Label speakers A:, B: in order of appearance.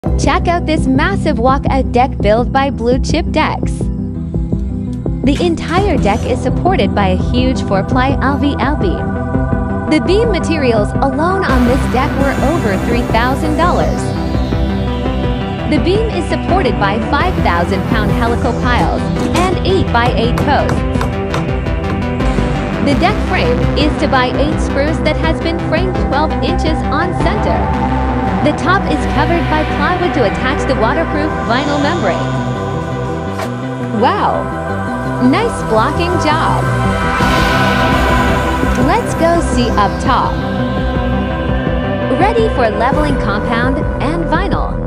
A: Check out this massive walkout deck built by Blue Chip Decks. The entire deck is supported by a huge 4-ply LVL beam. The beam materials alone on this deck were over $3,000. The beam is supported by 5,000-pound helical piles and 8x8 posts. The deck frame is to by 8 spruce that has been framed 12 inches on center. The top is covered by plywood to attach the waterproof vinyl membrane. Wow! Nice blocking job! Let's go see up top. Ready for leveling compound and vinyl.